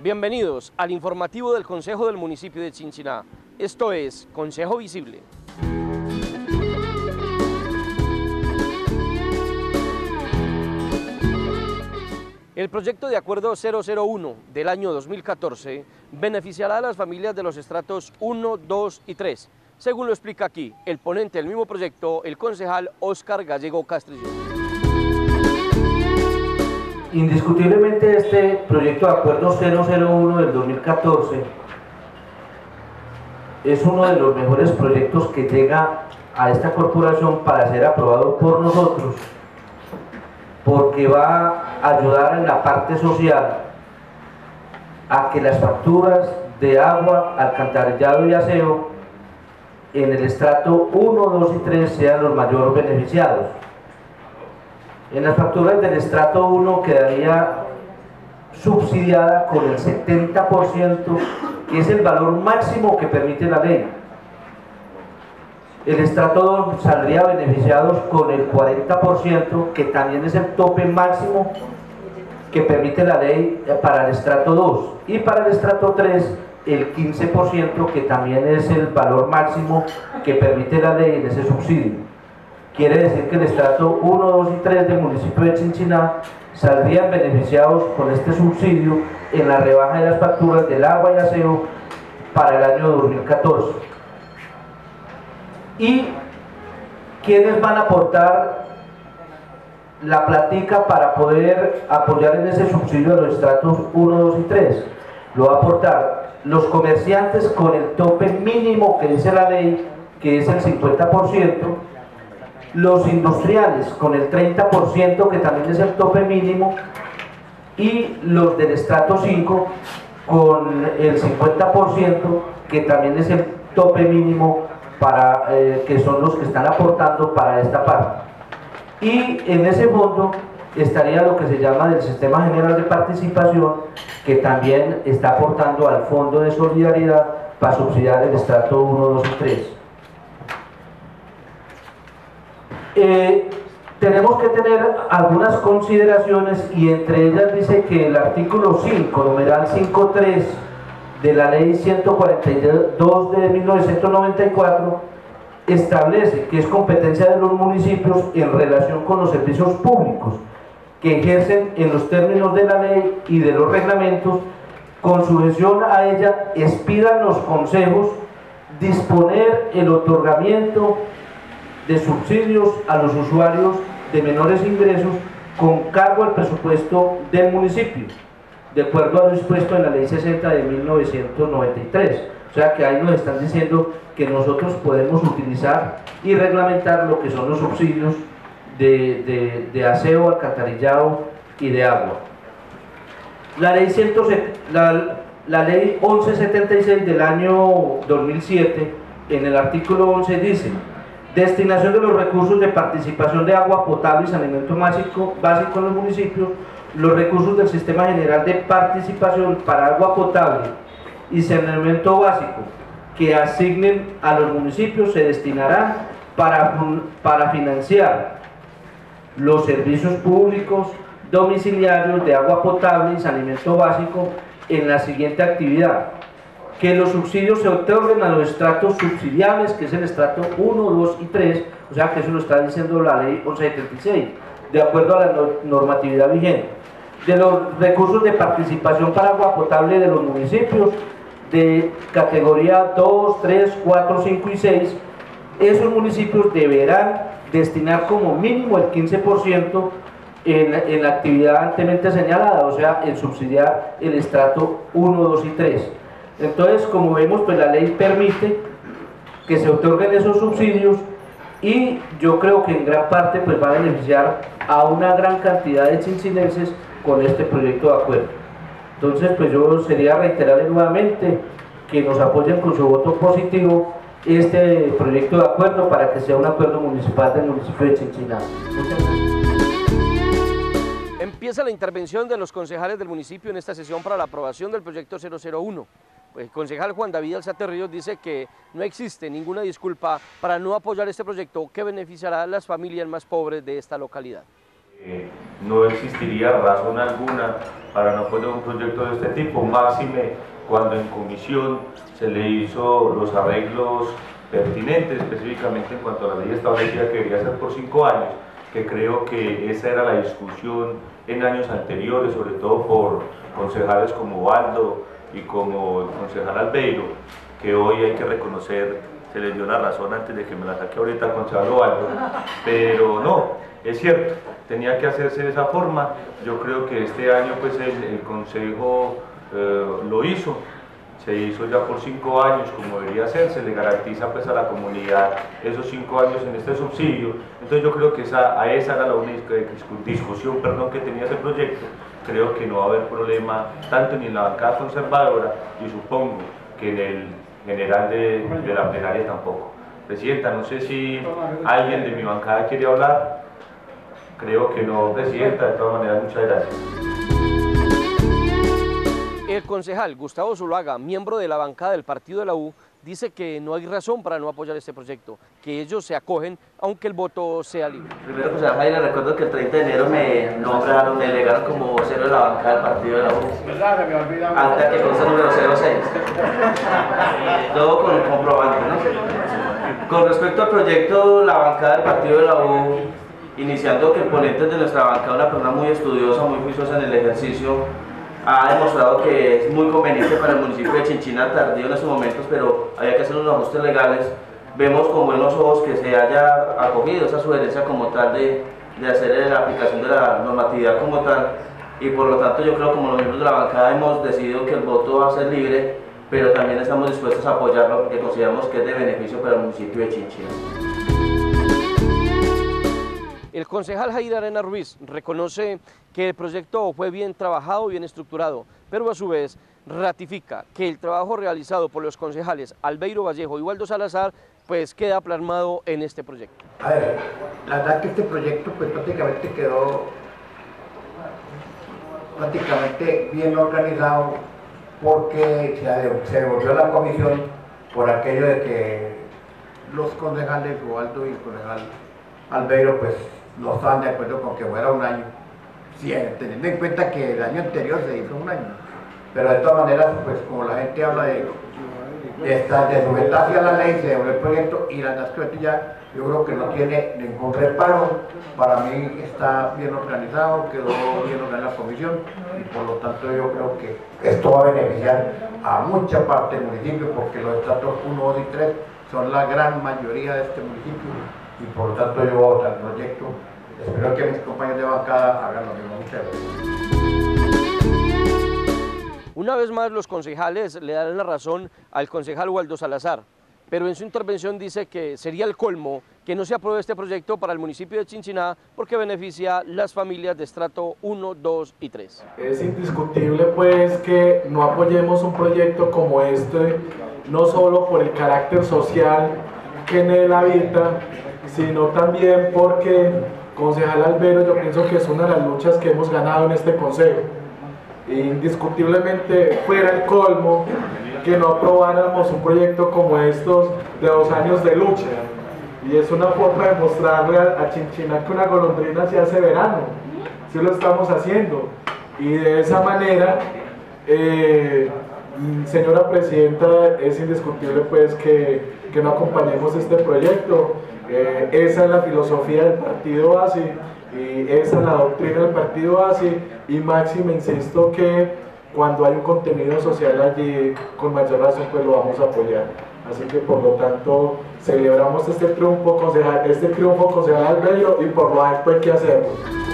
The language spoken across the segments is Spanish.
Bienvenidos al informativo del Consejo del Municipio de Chinchiná. Esto es Consejo Visible. El proyecto de acuerdo 001 del año 2014 beneficiará a las familias de los estratos 1, 2 y 3, según lo explica aquí el ponente del mismo proyecto, el concejal Óscar Gallego Castrillón. Indiscutiblemente este proyecto de acuerdo 001 del 2014 es uno de los mejores proyectos que llega a esta corporación para ser aprobado por nosotros, porque va a ayudar en la parte social a que las facturas de agua, alcantarillado y aseo en el estrato 1, 2 y 3 sean los mayores beneficiados. En las facturas del estrato 1 quedaría subsidiada con el 70%, que es el valor máximo que permite la ley. El estrato 2 saldría beneficiados con el 40%, que también es el tope máximo que permite la ley para el estrato 2. Y para el estrato 3, el 15%, que también es el valor máximo que permite la ley en ese subsidio. Quiere decir que el estrato 1, 2 y 3 del municipio de Chinchiná saldrían beneficiados con este subsidio en la rebaja de las facturas del agua y aseo para el año 2014. ¿Y quiénes van a aportar la platica para poder apoyar en ese subsidio de los estratos 1, 2 y 3? Lo va a aportar los comerciantes con el tope mínimo que dice la ley, que es el 50%, los industriales con el 30%, que también es el tope mínimo, y los del estrato 5 con el 50%, que también es el tope mínimo, para que son los que están aportando para esta parte. Y en ese fondo estaría lo que se llama del Sistema General de Participación, que también está aportando al Fondo de Solidaridad para subsidiar el estrato 1, 2 y 3. Tenemos que tener algunas consideraciones, y entre ellas dice que el artículo 5, numeral 5.3 de la ley 142 de 1994 establece que es competencia de los municipios en relación con los servicios públicos que ejercen en los términos de la ley y de los reglamentos. Con sujeción a ella expidan los consejos disponer el otorgamiento de subsidios a los usuarios de menores ingresos con cargo al presupuesto del municipio, de acuerdo a lo dispuesto en la ley 60 de 1993. O sea que ahí nos están diciendo que nosotros podemos utilizar y reglamentar lo que son los subsidios de aseo, alcantarillado y de agua. La ley 1176 del año 2007, en el artículo 11 dice: destinación de los recursos de participación de agua potable y saneamiento básico en los municipios. Los recursos del Sistema General de Participación para agua potable y saneamiento básico que asignen a los municipios se destinarán para financiar los servicios públicos domiciliarios de agua potable y saneamiento básico en la siguiente actividad: que los subsidios se otorguen a los estratos subsidiables, que es el estrato 1, 2 y 3, o sea que eso lo está diciendo la ley 1176, de acuerdo a la normatividad vigente. De los recursos de participación para agua potable de los municipios de categoría 2, 3, 4, 5 y 6, esos municipios deberán destinar como mínimo el 15% en la actividad anteriormente señalada, o sea, en subsidiar el estrato 1, 2 y 3. Entonces, como vemos, pues la ley permite que se otorguen esos subsidios, y yo creo que en gran parte pues va a beneficiar a una gran cantidad de chinchinenses con este proyecto de acuerdo. Entonces, pues yo sería reiterarle nuevamente que nos apoyen con su voto positivo este proyecto de acuerdo para que sea un acuerdo municipal del municipio de Chinchiná. Muchas gracias. Empieza la intervención de los concejales del municipio en esta sesión para la aprobación del proyecto 001. El concejal Juan David Alzate Ríos dice que no existe ninguna disculpa para no apoyar este proyecto que beneficiará a las familias más pobres de esta localidad. No existiría razón alguna para no poner un proyecto de este tipo, máxime cuando en comisión se le hizo los arreglos pertinentes, específicamente en cuanto a la ley establecida que debería ser por 5 años, que creo que esa era la discusión en años anteriores, sobre todo por concejales como Waldo y como el concejal Albeiro, que hoy hay que reconocer, se les dio la razón antes de que me la saque ahorita el concejal Waldo, pero no, es cierto, tenía que hacerse de esa forma. Yo creo que este año pues el consejo lo hizo, se hizo ya por 5 años como debería ser, se le garantiza pues a la comunidad esos 5 años en este subsidio. Entonces yo creo que esa era la única discusión que tenía ese proyecto. Creo que no va a haber problema tanto ni en la bancada conservadora y supongo que en el general de la plenaria tampoco. Presidenta, no sé si alguien de mi bancada quiere hablar. Creo que no, Presidenta, de todas maneras, muchas gracias. El concejal Gustavo Zuluaga, miembro de la bancada del partido de la U, dice que no hay razón para no apoyar este proyecto, que ellos se acogen aunque el voto sea libre. Primero, pues a Jaime, recuerdo que el 30 de enero me nombraron, me delegaron como vocero de la bancada del partido de la U. Acta que consta número 06. Todo con el comprobante, ¿no? Con respecto al proyecto, la bancada del partido de la U, iniciando que el ponente de nuestra bancada, una persona muy estudiosa, muy juiciosa en el ejercicio, ha demostrado que es muy conveniente para el municipio de Chinchina, tardío en estos momentos, pero había que hacer unos ajustes legales. Vemos con buenos ojos que se haya acogido esa sugerencia como tal de hacer la aplicación de la normatividad como tal, y por lo tanto yo creo que como los miembros de la bancada hemos decidido que el voto va a ser libre, pero también estamos dispuestos a apoyarlo porque consideramos que es de beneficio para el municipio de Chinchina. El concejal Jair Arena Ruiz reconoce que el proyecto fue bien trabajado, bien estructurado, pero a su vez ratifica que el trabajo realizado por los concejales Albeiro Vallejo y Waldo Salazar pues queda plasmado en este proyecto. A ver, la verdad que este proyecto pues prácticamente quedó bien organizado porque se devolvió a la comisión por aquello de que los concejales Waldo y el concejal Albeiro pues no estaban de acuerdo con que fuera un año, sí, teniendo en cuenta que el año anterior se hizo un año, pero de todas maneras pues como la gente habla de sujetarse a la ley, se devuelve el proyecto y la verdad es que ya yo creo que no tiene ningún reparo. Para mí está bien organizado, quedó bien organizada la comisión y por lo tanto yo creo que esto va a beneficiar a mucha parte del municipio porque los estratos 1, 2 y 3 son la gran mayoría de este municipio y por lo tanto yo voy a votar el proyecto. Espero que mis compañeros de bancada hagan lo mismo. Muchas gracias. Una vez más los concejales le dan la razón al concejal Waldo Salazar, pero en su intervención dice que sería el colmo que no se apruebe este proyecto para el municipio de Chinchiná porque beneficia a las familias de estrato 1, 2 y 3. Es indiscutible pues que no apoyemos un proyecto como este, no solo por el carácter social que en él habita, sino también porque, concejal Albeiro, yo pienso que es una de las luchas que hemos ganado en este consejo. Indiscutiblemente fuera el colmo que no aprobáramos un proyecto como estos de 2 años de lucha, y es una forma de mostrarle a Chinchina que una golondrina se hace verano, sí lo estamos haciendo, y de esa manera, señora Presidenta, es indiscutible pues que no acompañemos este proyecto. Esa es la filosofía del partido ASI y esa es la doctrina del partido ASI, y máximo insisto que cuando hay un contenido social allí, con mayor razón pues lo vamos a apoyar. Así que por lo tanto celebramos este triunfo concejal Albeiro y por lo tanto hay que hacerlo.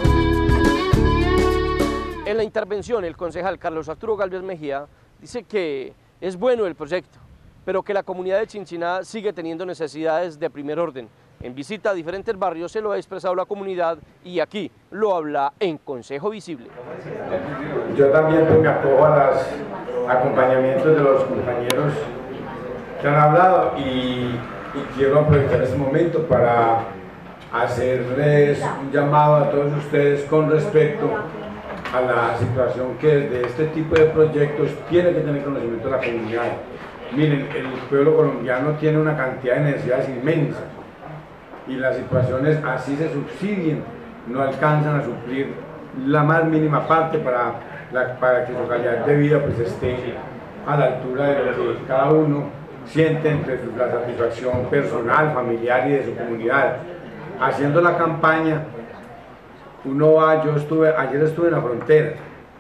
En la intervención el concejal Carlos Arturo Gálvez Mejía dice que es bueno el proyecto, pero que la comunidad de Chinchiná sigue teniendo necesidades de primer orden. En visita a diferentes barrios se lo ha expresado la comunidad y aquí lo habla en Consejo Visible. Yo también pues, me acojo a los acompañamientos de los compañeros que han hablado y quiero aprovechar este momento para hacerles un llamado a todos ustedes con respecto a la situación que de este tipo de proyectos tiene que tener conocimiento de la comunidad. Miren, el pueblo colombiano tiene una cantidad de necesidades inmensas y las situaciones así se subsidien no alcanzan a suplir la más mínima parte para que su calidad de vida pues esté a la altura de lo que cada uno siente entre la satisfacción personal, familiar y de su comunidad. Haciendo la campaña, uno va, ayer estuve en la frontera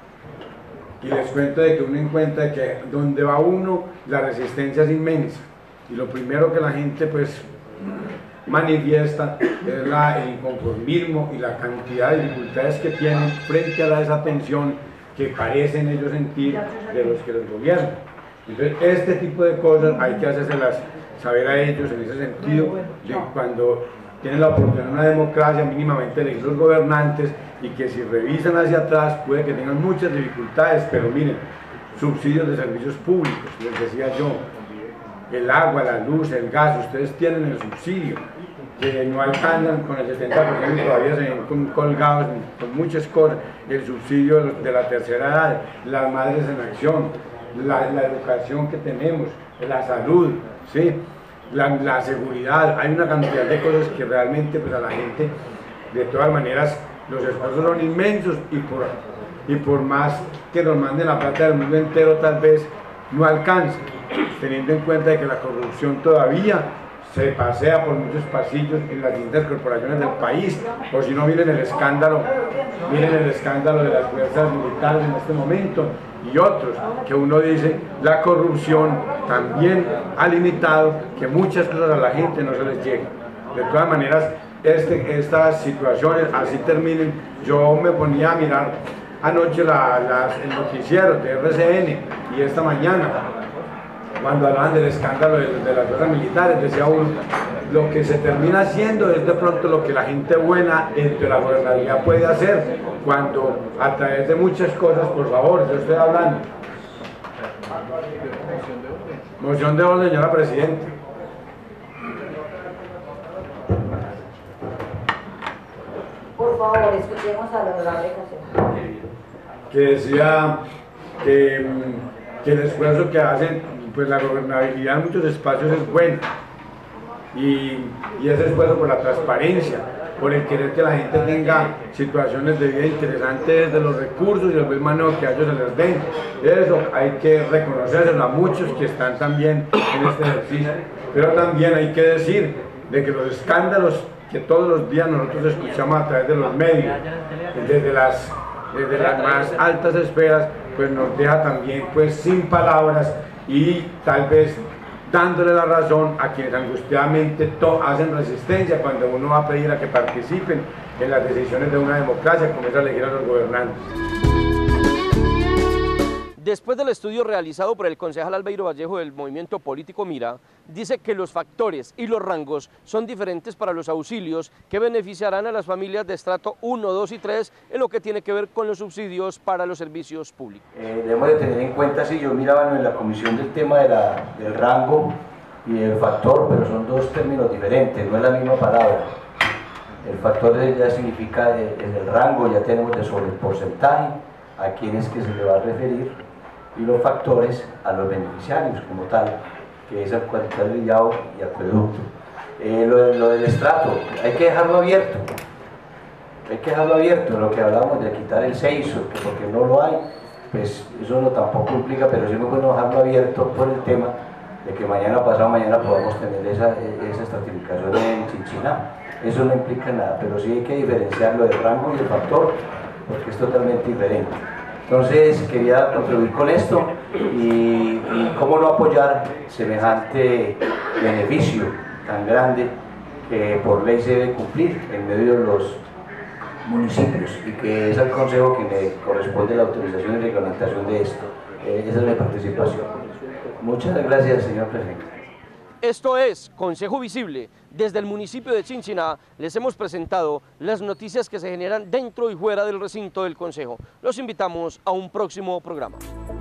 y les cuento de que uno encuentra que donde va uno la resistencia es inmensa y lo primero que la gente pues manifiesta es el inconformismo y la cantidad de dificultades que tienen frente a la desatención que parecen ellos sentir de los que los gobiernan. Entonces este tipo de cosas hay que hacérselas saber a ellos en ese sentido, de cuando tienen la oportunidad de una democracia mínimamente elegir los gobernantes y que si revisan hacia atrás puede que tengan muchas dificultades, pero miren, subsidios de servicios públicos, les decía yo, el agua, la luz, el gas, ustedes tienen el subsidio, que no alcanzan con el 70% y todavía se ven colgados con muchas cosas, el subsidio de la tercera edad, las madres en acción, la educación que tenemos, la salud, ¿sí? La seguridad, hay una cantidad de cosas que realmente pues a la gente, de todas maneras, los esfuerzos son inmensos y por más que nos manden la plata del mundo entero tal vez no alcanza, teniendo en cuenta de que la corrupción todavía se pasea por muchos pasillos en las distintas corporaciones del país, o si no miren el escándalo de las fuerzas militares en este momento y otros, que uno dice, la corrupción también ha limitado que muchas cosas a la gente no se les lleguen. De todas maneras, estas situaciones así terminen. Yo me ponía a mirar anoche el noticiero de RCN y esta mañana, cuando hablaban del escándalo de las fuerzas militares, decía uno, lo que se termina haciendo es de pronto lo que la gente buena dentro de la gobernabilidad puede hacer, cuando a través de muchas cosas, por favor, yo estoy hablando. Moción de orden, señora Presidenta. Por favor, escuchemos a la honorable Casero. Que decía que el esfuerzo que hacen, pues la gobernabilidad en muchos espacios es buena y ese esfuerzo por la transparencia, por el querer que la gente tenga situaciones de vida interesantes de los recursos y el buen manejo que a ellos se les den. Eso hay que reconocerlo a muchos que están también en este ejercicio, pero también hay que decir de que los escándalos que todos los días nosotros escuchamos a través de los medios, desde las más altas esferas, pues nos deja también pues sin palabras y tal vez dándole la razón a quienes angustiadamente hacen resistencia cuando uno va a pedir a que participen en las decisiones de una democracia, como es elegir a los gobernantes. Después del estudio realizado por el concejal Albeiro Vallejo del movimiento político Mira, dice que los factores y los rangos son diferentes para los auxilios que beneficiarán a las familias de estrato 1, 2 y 3 en lo que tiene que ver con los subsidios para los servicios públicos. Debemos de tener en cuenta, si yo miraba en la comisión del tema del rango y el factor, pero son dos términos diferentes, no es la misma palabra. El factor ya significa en el rango, ya tenemos de sobre el porcentaje, a quienes que se le va a referir, y los factores a los beneficiarios como tal, que es alcantarillado y acueducto. Lo del estrato, hay que dejarlo abierto, lo que hablamos de quitar el CEISO, porque no lo hay, pues eso no tampoco implica, pero sí es muy bueno dejarlo abierto por el tema de que mañana, pasado mañana podamos tener esa estratificación en Chinchiná. Eso no implica nada, pero sí hay que diferenciarlo del rango y el factor, porque es totalmente diferente. Entonces quería contribuir con esto y cómo no apoyar semejante beneficio tan grande que por ley se debe cumplir en medio de los municipios y que es al Consejo que le corresponde la autorización y reglamentación de esto. Esa es mi participación. Muchas gracias, señor presidente. Esto es Consejo Visible. Desde el municipio de Chinchiná les hemos presentado las noticias que se generan dentro y fuera del recinto del Consejo. Los invitamos a un próximo programa.